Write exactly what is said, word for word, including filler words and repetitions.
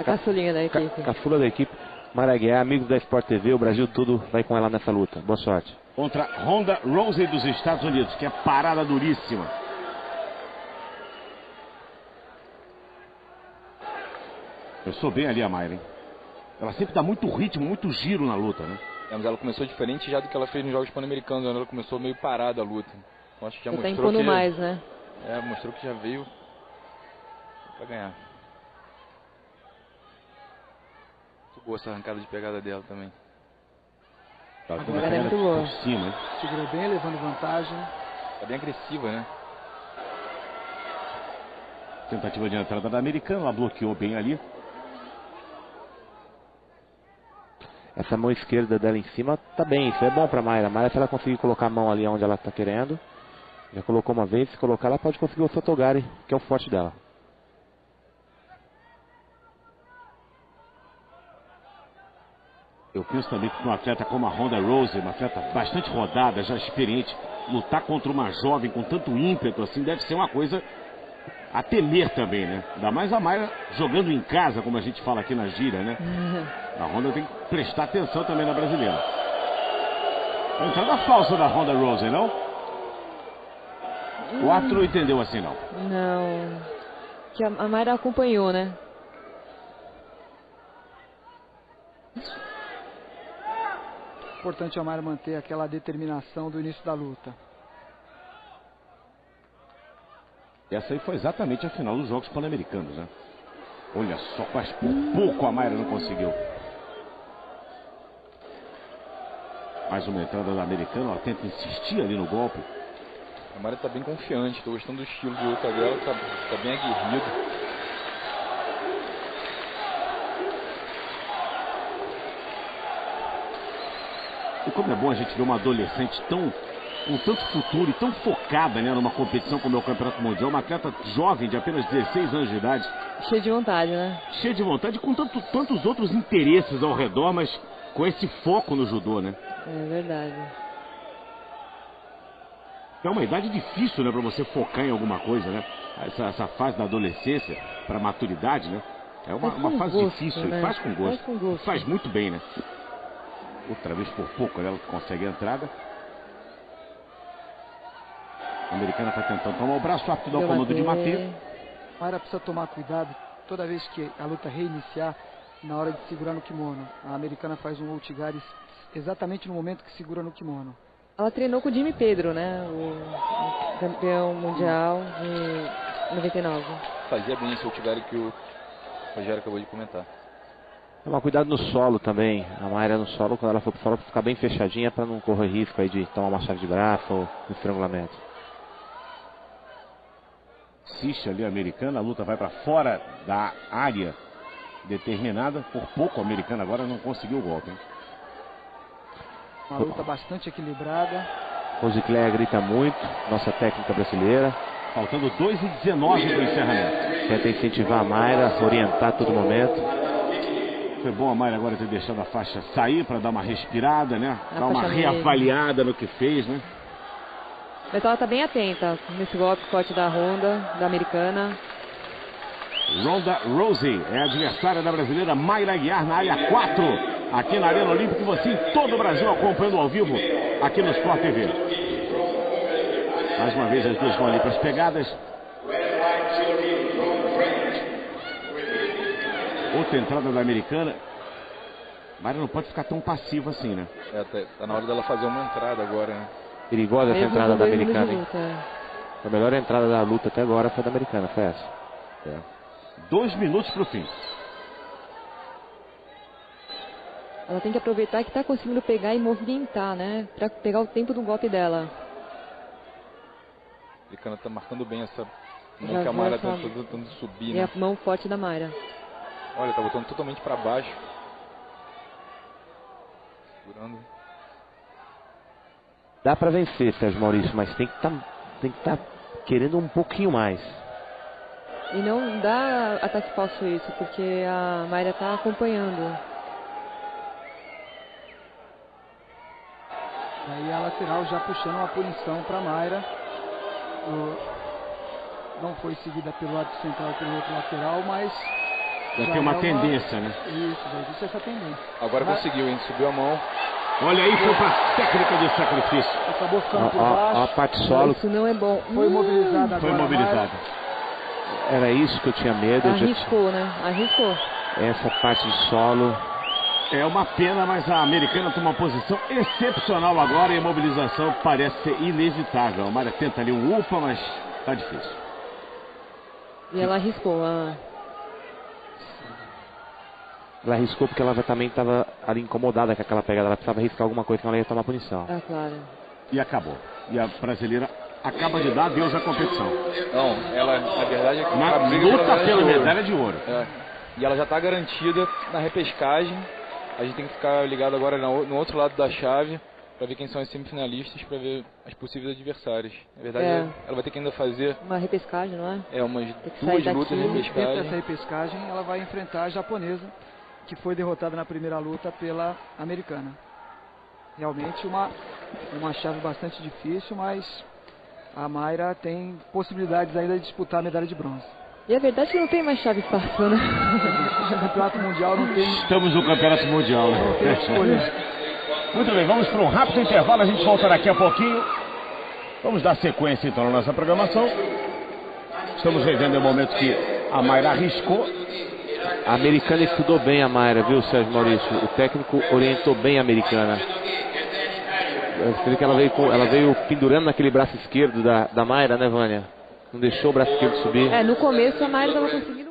A caçulinha da equipe. Ca caçula da equipe. Mayra Aguiar, amigos da Sport T V, o Brasil tudo vai com ela nessa luta. Boa sorte. Contra Ronda Rousey dos Estados Unidos, que é parada duríssima. Começou bem ali a Mayra, hein? Ela sempre dá muito ritmo, muito giro na luta, né? É, mas ela começou diferente já do que ela fez nos Jogos Pan-Americanos, onde ela começou meio parada a luta. Então, acho que já Você mostrou tá impondo que... mais, né? É, mostrou que já veio pra ganhar. Muito boa essa arrancada de pegada dela também. Ela Agora é muito boa. por cima, hein? Segurou bem, levando vantagem. Tá bem agressiva, né? Tentativa de entrada da americana, ela bloqueou bem ali. Essa mão esquerda dela em cima tá bem, isso é bom pra Mayra. Mayra, se ela conseguir colocar a mão ali onde ela tá querendo, já colocou uma vez, se colocar ela pode conseguir o Sotogari, que é o forte dela. Eu penso também que uma atleta como a Ronda Rousey, uma atleta bastante rodada, já experiente, lutar contra uma jovem com tanto ímpeto assim, deve ser uma coisa a temer também, né? Ainda mais a Mayra jogando em casa, como a gente fala aqui na gíria, né? A Ronda tem que prestar atenção também na brasileira. A entrada falsa da Ronda Rousey, não? O árbitro não entendeu assim, não. Não. Que a, a Mayra acompanhou, né? Importante a Mayra manter aquela determinação do início da luta. Essa aí foi exatamente a final dos Jogos Pan-Americanos, né? Olha só, quase por pouco a Mayra não conseguiu. Mais uma entrada da americana, ela tenta insistir ali no golpe. A Mayra tá bem confiante, tô gostando do estilo de luta dela, tá, tá bem aguerrido. E como é bom a gente ver uma adolescente tão, com tanto futuro e tão focada, né, numa competição como é o Campeonato Mundial, uma atleta jovem de apenas dezesseis anos de idade. Cheio de vontade, né? Cheia de vontade, com tanto, tantos outros interesses ao redor, mas com esse foco no judô, né? É verdade. É uma idade difícil, né, para você focar em alguma coisa, né? Essa, essa fase da adolescência para maturidade, né? É uma, uma fase gosto, difícil, né? faz com gosto. Faz com gosto. Faz muito bem, né? Outra vez por pouco, ela consegue a entrada. A americana está tentando tomar o braço, o árbitro dá o comando de manter. A Mayra precisa tomar cuidado toda vez que a luta reiniciar, na hora de segurar no kimono. A americana faz um outigari exatamente no momento que segura no kimono. Ela treinou com o Jimmy Pedro, né? O, o campeão mundial de noventa e nove. Fazia bem esse outigari que o Rogério acabou de comentar. Tomar cuidado no solo também. A Mayra no solo, quando ela for pro solo, ficar bem fechadinha para não correr risco aí de tomar uma chave de braço ou um estrangulamento. Assiste ali a americana, a luta vai para fora da área determinada. Por pouco a americana agora não conseguiu o golpe, hein? Uma luta bastante equilibrada. Rosicléia grita muito, nossa técnica brasileira. Faltando dois e dezenove para o encerramento. Tenta incentivar a Mayra, orientar a todo momento. Foi bom a Mayra agora ter deixado a faixa sair para dar uma respirada, né? A dar uma faixa reavaliada no que fez, né? Mas ela tá bem atenta nesse golpe forte da Ronda, da americana. Ronda Rousey é a adversária da brasileira Mayra Aguiar na área quatro, aqui na Arena Olímpica, você em todo o Brasil acompanhando ao vivo aqui no Sport T V. Mais uma vez as duas vão ali para as pegadas. Outra entrada da americana. Mayra não pode ficar tão passiva assim, né? É, tá, tá na hora dela fazer uma entrada agora, né? Perigosa essa Mesmo entrada com da dois americana, hein? minutos de luta. A melhor entrada da luta até agora foi da americana, foi essa. É. Dois minutos para o fim. Ela tem que aproveitar que tá conseguindo pegar e movimentar, né? Pra pegar o tempo do golpe dela. A americana tá marcando bem essa mão Já que a Mayra viu tá essa- tentando subir, E né? a mão forte da Mayra. Olha, tá botando totalmente pra baixo. Segurando. Dá pra vencer, Sérgio Maurício, mas tem que tá, tem que estar querendo um pouquinho mais. E não dá ataque falso isso, porque a Mayra tá acompanhando. Aí a lateral já puxando uma punição para Mayra. O... Não foi seguida pelo lado central pelo outro lateral, mas Já Já tem uma é uma- tendência, né? Isso, já existe essa tendência. Agora Mas conseguiu, hein? Subiu a mão. Olha aí, foi pra técnica de sacrifício. acabou Ó, ficando por ó, ó a baixo. parte solo. Isso não é bom. Foi Hum, mobilizada Foi agora. mobilizado. Era isso que eu tinha medo. eu já tinha- Arriscou, né? Arriscou. Essa parte de solo. É uma pena, mas a americana toma uma posição excepcional agora e a imobilização parece ser inevitável. A Mayra tenta ali um upa, mas tá difícil. E ela arriscou. A... Ela arriscou porque ela já também estava ali incomodada com aquela pegada. Ela precisava arriscar alguma coisa, senão ela ia tomar punição. Ah, claro. E acabou. E a brasileira acaba de dar adeus à competição. Não, ela, na verdade, é que Na a briga luta medalha de pela ouro. medalha de ouro. É. E ela já está garantida na repescagem. A gente tem que ficar ligado agora no no outro lado da chave para ver quem são os semifinalistas, para ver as possíveis adversárias. Na verdade, É. ela vai ter que ainda fazer Uma repescagem, não é? é, umas Tem que duas sair lutas de daqui. Dentro dessa repescagem. repescagem, ela vai enfrentar a japonesa, que foi derrotada na primeira luta pela americana. Realmente uma, uma chave bastante difícil, mas a Mayra tem possibilidades ainda de disputar a medalha de bronze. E a verdade é que não tem mais chave fácil, né? O campeonato mundial não tem, Estamos no campeonato mundial, não tem o que né? escolher. Muito bem, vamos para um rápido intervalo, a gente volta daqui a pouquinho. Vamos dar sequência então na nossa programação. Estamos revendo o momento que a Mayra arriscou. A americana estudou bem a Mayra, viu, Sérgio Maurício? O técnico orientou bem a americana. Você vê que ela veio, com, ela veio pendurando naquele braço esquerdo da, da Mayra, né, Vânia? Não deixou o braço esquerdo subir. É, no começo a Mayra estava conseguindo